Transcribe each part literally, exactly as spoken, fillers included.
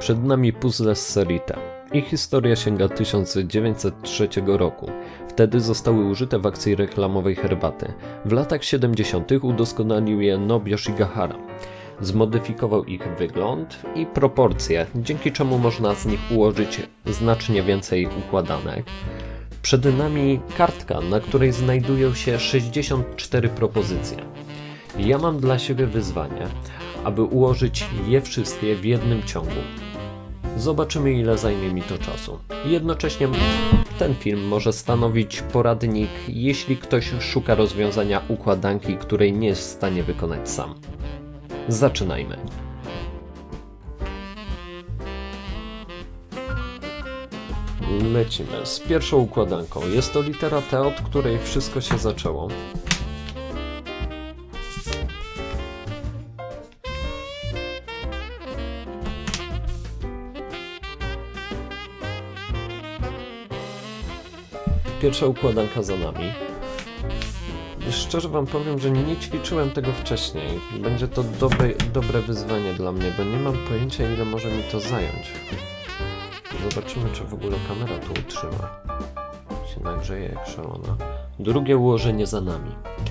Przed nami puzzle z serii T. Ich historia sięga tysiąc dziewięćset trzeciego roku. Wtedy zostały użyte w akcji reklamowej herbaty. W latach siedemdziesiątych udoskonalił je Nobio Shigahara. Zmodyfikował ich wygląd i proporcje, dzięki czemu można z nich ułożyć znacznie więcej układanek. Przed nami kartka, na której znajdują się sześćdziesiąt cztery propozycje. Ja mam dla siebie wyzwanie, aby ułożyć je wszystkie w jednym ciągu. Zobaczymy, ile zajmie mi to czasu. Jednocześnie ten film może stanowić poradnik, jeśli ktoś szuka rozwiązania układanki, której nie jest w stanie wykonać sam. Zaczynajmy. Lecimy z pierwszą układanką. Jest to litera T, od której wszystko się zaczęło. Pierwsza układanka za nami. Szczerze wam powiem, że nie ćwiczyłem tego wcześniej. Będzie to dobre, dobre wyzwanie dla mnie, bo nie mam pojęcia, ile może mi to zająć. Zobaczymy, czy w ogóle kamera tu utrzyma. Się nagrzeje jak szalona. Drugie ułożenie za nami.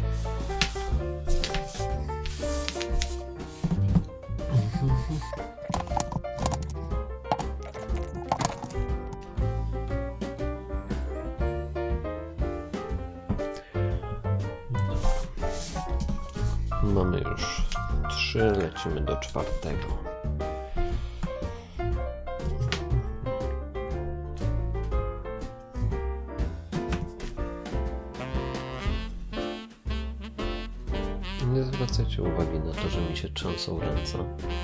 Mamy już trzy, lecimy do czwartego. Nie zwracajcie uwagi na to, że mi się trzęsą ręce.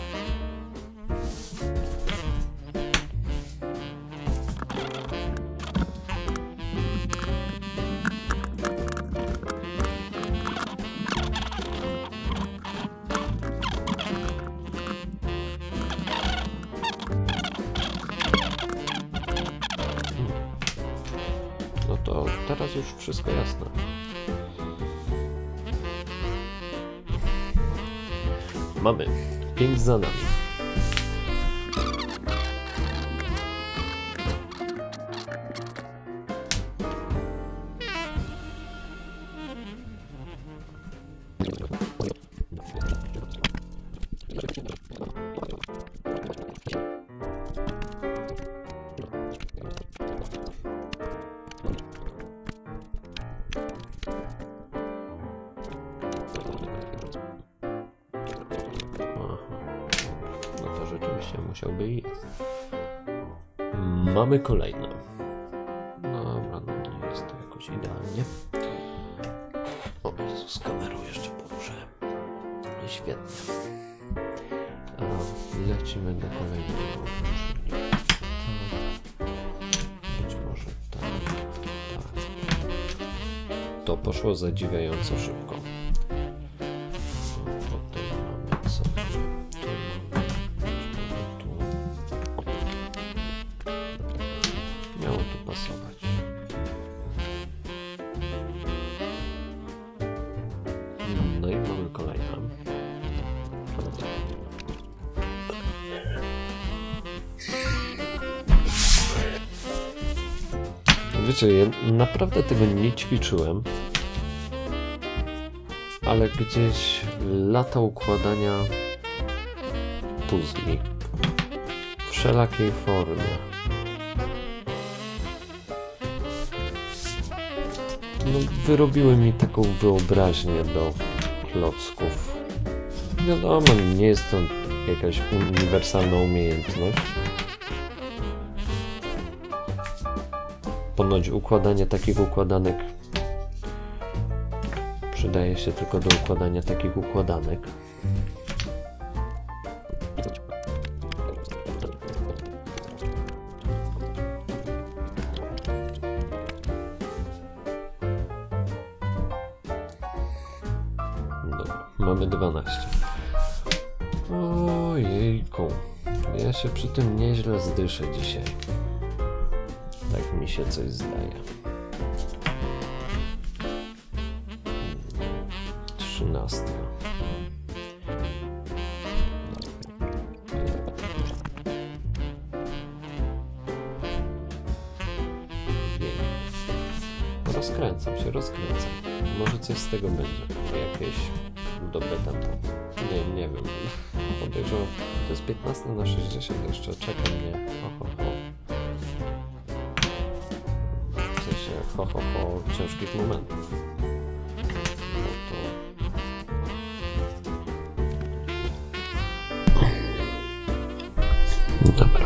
No to teraz już wszystko jasne. Mamy pięć za nami. Rzeczywiście musiałby iść. Mamy kolejne. Dobra, no nie jest to jakoś idealnie. O Jezu, z kamerą jeszcze poruszę. Świetnie. A lecimy do kolejnego. Być może tak, tak. To poszło zadziwiająco szybko. Miało tu pasować. No i mamy kolejną. Wiecie, ja naprawdę tego nie ćwiczyłem, ale gdzieś lata układania puzli w wszelakiej formie. No, wyrobiły mi taką wyobraźnię do klocków. Wiadomo, nie jest to jakaś uniwersalna umiejętność. Ponoć układanie takich układanek przydaje się tylko do układania takich układanek. Dobra, mamy dwanaście. Ojejku, ja się przy tym nieźle zdyszę dzisiaj. Tak mi się coś zdaje. Trzynastka. rozkręcam się, rozkręcam. Może coś z tego będzie. Jakieś dobre tempo. Nie, nie wiem. Podejrzewam, to jest piętnaście na sześćdziesiąt, jeszcze czeka mnie. Ho, ho, ho. W sensie ho, ho, ho ciężkich momentów. No to... Dobra.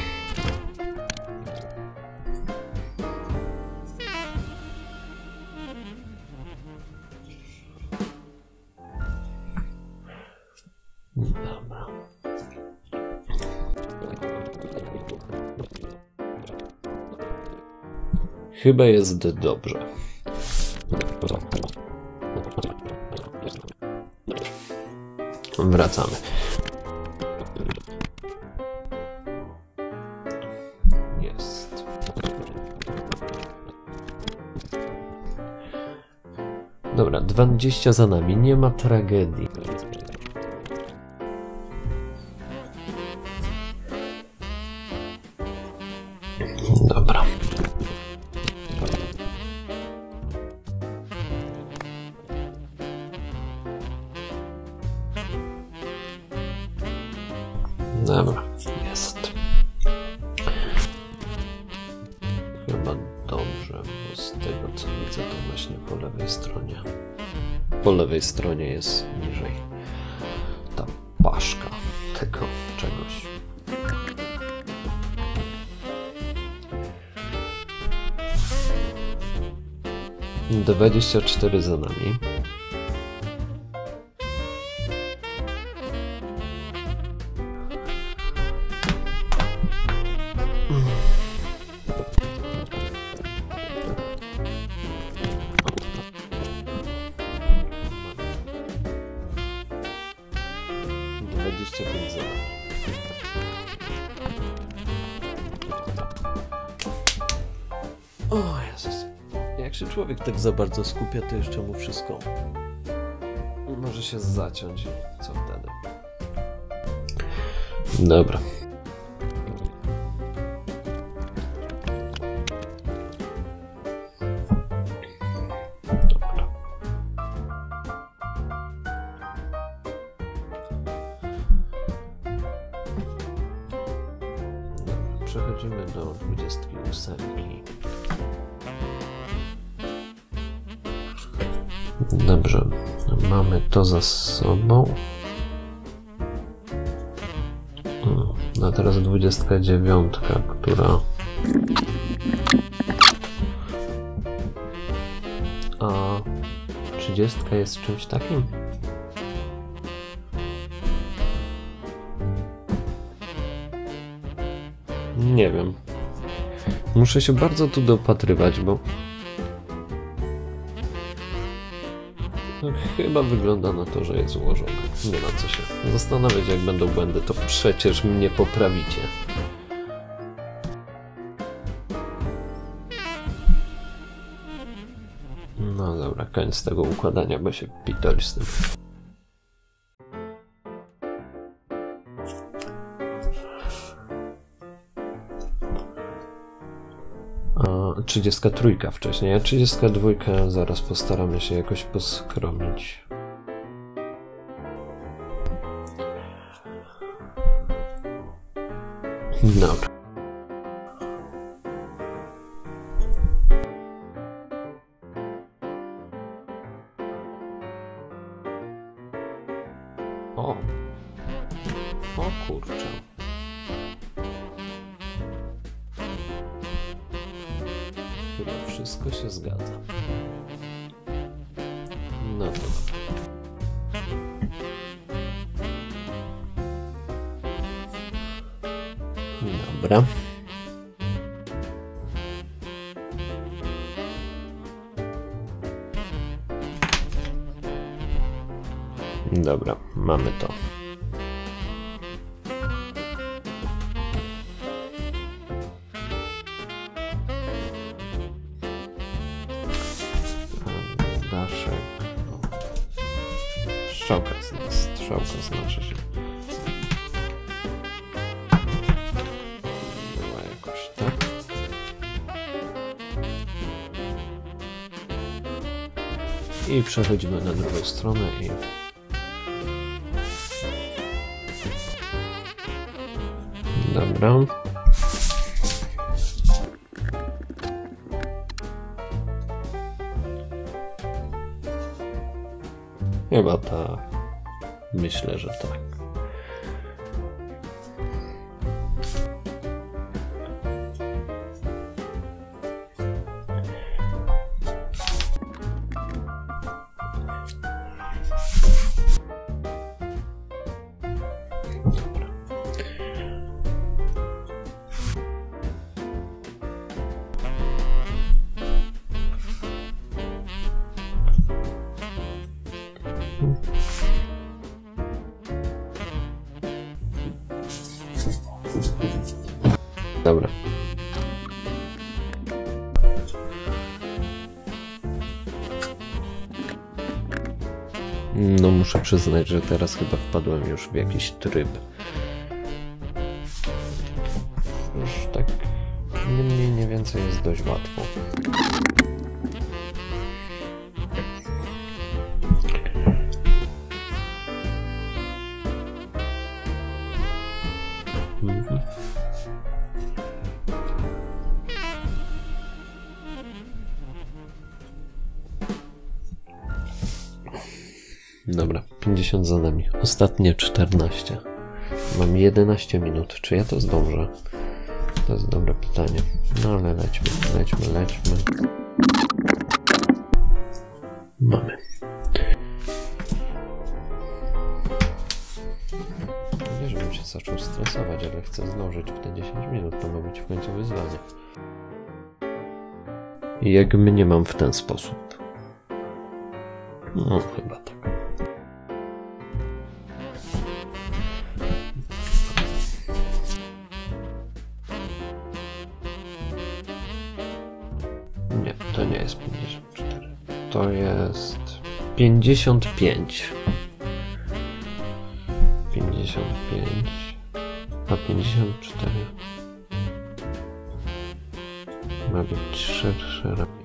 Dobra. Chyba jest dobrze. Wracamy. Jest. Dobra, dwadzieścia za nami, nie ma tragedii. Dobra. Dobra, jest. Chyba dobrze, bo z tego co widzę to właśnie po lewej stronie. Po lewej stronie jest niżej ta paszka tego czegoś. dwadzieścia cztery za nami. dwadzieścia pięć za nami. O Jezus. Jak się człowiek tak za bardzo skupia, to jeszcze mu wszystko może się zaciąć i co wtedy? Dobra. Dobra. Przechodzimy do dwudziestki ósemki. Dobrze, mamy to za sobą. A teraz dwudziestka dziewiątka, która... A trzydziestka jest czymś takim? Nie wiem. Muszę się bardzo tu dopatrywać, bo... No, chyba wygląda na to, że jest ułożone. Nie ma co się zastanawiać, jak będą błędy, to przecież mnie poprawicie. No dobra, koniec tego układania, bo się pitoli z tym. trzydziestka trójka wcześniej, a trzydziestka dwójka zaraz postaramy się jakoś poskromić. Dobra. O! O kurczę. Chyba wszystko się zgadza. No to dobra. Dobra, mamy to. Daszek. Strzałka, strzałka znaczy się. Była jakoś tak. I przechodzimy na drugą stronę i... Dobra. Chyba tak. Myślę, że tak. Dobra. No muszę przyznać, że teraz chyba wpadłem już w jakiś tryb. Już tak nie mniej, nie więcej jest dość łatwo. Mhm. Dobra, pięćdziesiąt za nami. Ostatnie czternaście. Mam jedenaście minut. Czy ja to zdążę? To jest dobre pytanie. No ale lećmy, lećmy, lećmy. Mamy. Nie, żebym się zaczął stresować, ale chcę zdążyć w te dziesięć minut. To ma być w końcu wyzwanie. I jak mnie mam w ten sposób? No, chyba tak. Nie, to nie jest pięćdziesiąt cztery. To jest pięćdziesiąt pięć. pięćdziesiąt pięć. A pięćdziesiąt cztery. Ma być szersze ramię.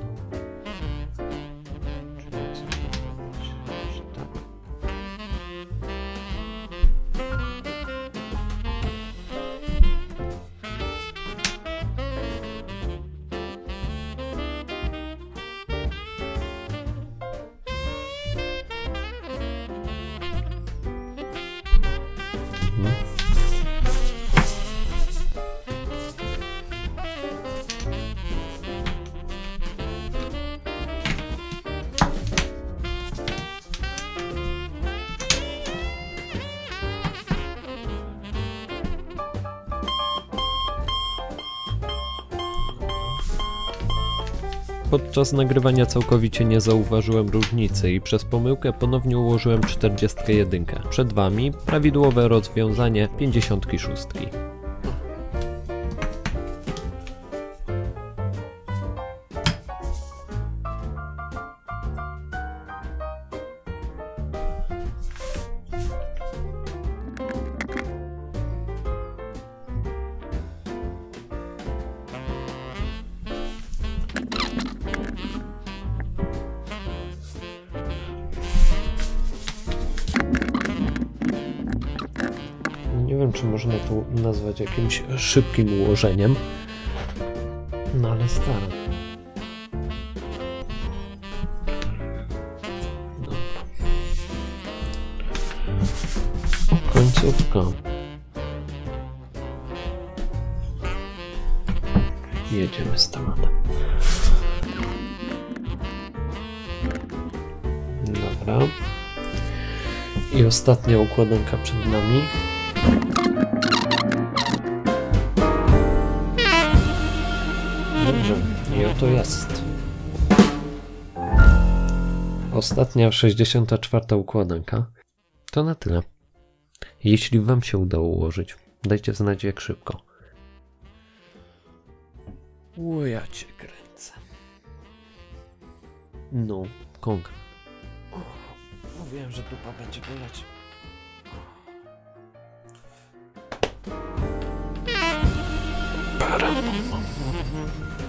Podczas nagrywania całkowicie nie zauważyłem różnicy i przez pomyłkę ponownie ułożyłem czterdziestkę jeden. Przed Wami prawidłowe rozwiązanie pięćdziesiątki sześć. Nie wiem, czy można to nazwać jakimś szybkim ułożeniem, no ale staram. Dobra. Końcówka. Jedziemy z tematem. Dobra. I ostatnia układanka przed nami. Dobrze, i oto jest. Ostatnia, sześćdziesiąta czwarta układanka. To na tyle. Jeśli Wam się udało ułożyć, dajcie znać jak szybko. O, ja Cię kręcę. No, konkret. Mówiłem, że dupa będzie boleć. Para.